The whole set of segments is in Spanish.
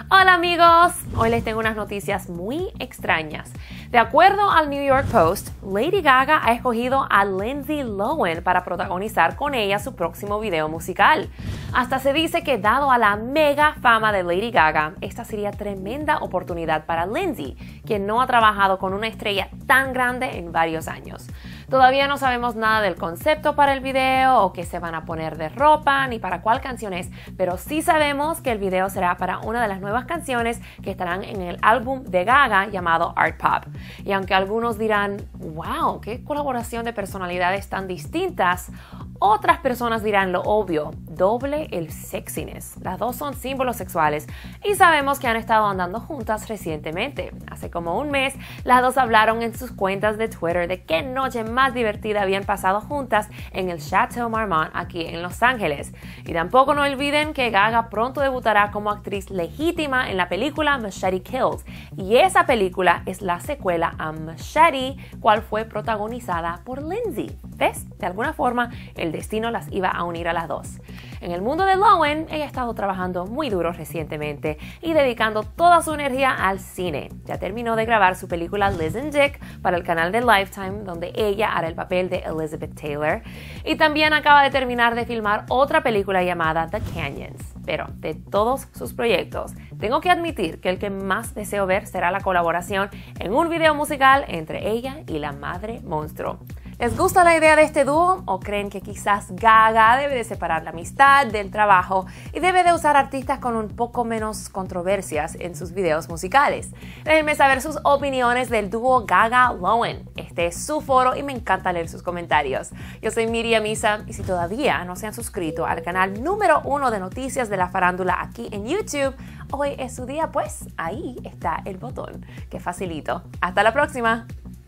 Hola amigos, hoy les tengo unas noticias muy extrañas. De acuerdo al New York Post, Lady Gaga ha escogido a Lindsay Lohan para protagonizar con ella su próximo video musical. Hasta se dice que dado a la mega fama de Lady Gaga, esta sería tremenda oportunidad para Lindsay, quien no ha trabajado con una estrella tan grande en varios años. Todavía no sabemos nada del concepto para el video o qué se van a poner de ropa ni para cuál canción es, pero sí sabemos que el video será para una de las nuevas canciones que estarán en el álbum de Gaga llamado Art Pop. Y aunque algunos dirán, wow, qué colaboración de personalidades tan distintas, otras personas dirán lo obvio, doble el sexiness. Las dos son símbolos sexuales y sabemos que han estado andando juntas recientemente. Hace como un mes, las dos hablaron en sus cuentas de Twitter de qué noche más divertida habían pasado juntas en el Chateau Marmont aquí en Los Ángeles. Y tampoco no olviden que Gaga pronto debutará como actriz legítima en la película Machete Kills. Y esa película es la secuela a Machete, cual fue protagonizada por Lindsay. ¿Ves? De alguna forma, el destino las iba a unir a las dos. En el mundo de Lohan, ella ha estado trabajando muy duro recientemente y dedicando toda su energía al cine. Ya terminó de grabar su película Liz and Dick para el canal de Lifetime, donde ella hará el papel de Elizabeth Taylor. Y también acaba de terminar de filmar otra película llamada The Canyons. Pero de todos sus proyectos, tengo que admitir que el que más deseo ver será la colaboración en un video musical entre ella y la madre monstruo. ¿Les gusta la idea de este dúo o creen que quizás Gaga debe de separar la amistad del trabajo y debe de usar artistas con un poco menos controversias en sus videos musicales? Déjenme saber sus opiniones del dúo Gaga-Lohan. Este es su foro y me encanta leer sus comentarios. Yo soy Miriam Isa y si todavía no se han suscrito al canal número 1 de noticias de la farándula aquí en YouTube, hoy es su día, pues ahí está el botón. ¡Qué facilito! ¡Hasta la próxima!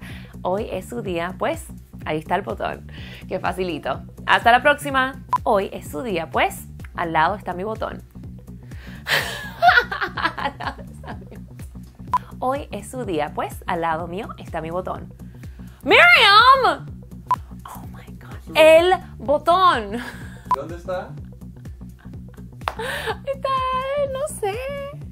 Hoy es su día, pues ahí está el botón. ¡Qué facilito! ¡Hasta la próxima! Hoy es su día, pues al lado está mi botón. Hoy es su día, pues al lado mío está mi botón. ¡Miriam! Oh my God. ¡El botón! ¿Dónde está? Está, no sé.